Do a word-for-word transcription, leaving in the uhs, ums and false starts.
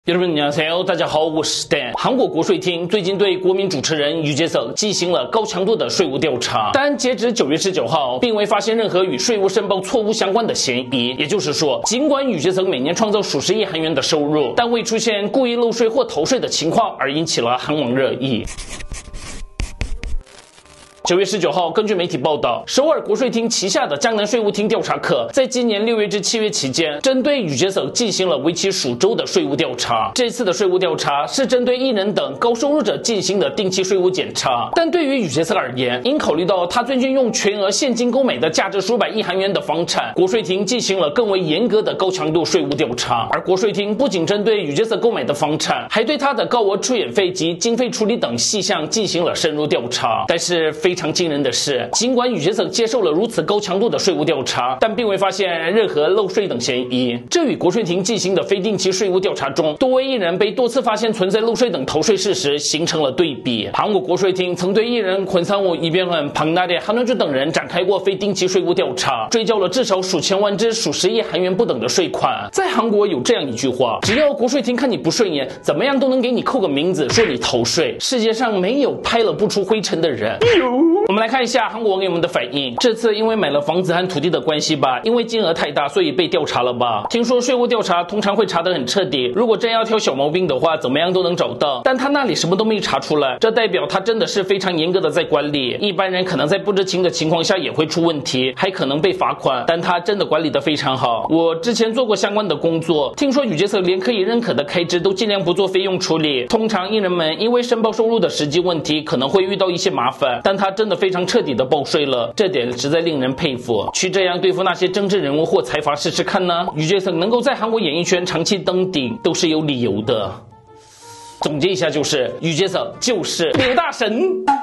여러분 안녕하세요，大家好，我是 Dan。韩国国税厅最近对国民主持人유재석进行了高强度的税务调查，但截止九月十九号，并未发现任何与税务申报错误相关的嫌疑。也就是说，尽管유재석每年创造数十亿韩元的收入，但未出现故意漏税或逃税的情况，而引起了韩网热议。九月十九号，根据媒体报道，首尔国税厅旗下的江南税务厅调查科在今年六月至七月期间，针对유재석进行了为期数周的税务调查。这次的税务调查是针对艺人等高收入者进行的定期税务检查。但对于유재석而言，因考虑到他最近用全额现金购买的价值数百亿韩元的房产，国税厅进行了更为严格的高强度税务调查。而国税厅不仅针对유재석购买的房产，还对他的高额出演费及经费处理等细项进行了深入调查。但是非常惊人的是，尽管유재석接受了如此高强度的税务调查，但并未发现任何漏税等嫌疑。这与国税厅进行的非定期税务调查中，多位艺人被多次发现存在漏税等逃税事实形成了对比。韩国国税厅曾对艺人권상우、이병헌、박나래、한원주等人展开过非定期税务调查，追缴了至少数千万至数十亿韩元不等的税款。在韩国有这样一句话：只要国税厅看你不顺眼，怎么样都能给你扣个名字，说你逃税。世界上没有拍了不出灰尘的人。我们来看一下韩国网友们的反应。这次因为买了房子和土地的关系吧，因为金额太大，所以被调查了吧。听说税务调查通常会查得很彻底，如果真要挑小毛病的话，怎么样都能找到。但他那里什么都没查出来，这代表他真的是非常严格的在管理。一般人可能在不知情的情况下也会出问题，还可能被罚款，但他真的管理得非常好。我之前做过相关的工作，听说유재석连可以认可的开支都尽量不做费用处理。通常艺人们因为申报收入的实际问题，可能会遇到一些麻烦，但他真的非常彻底的报税了，这点实在令人佩服。去这样对付那些政治人物或财阀试试看呢？유재석能够在韩国演艺圈长期登顶，都是有理由的。总结一下就是，유재석就是柳大神。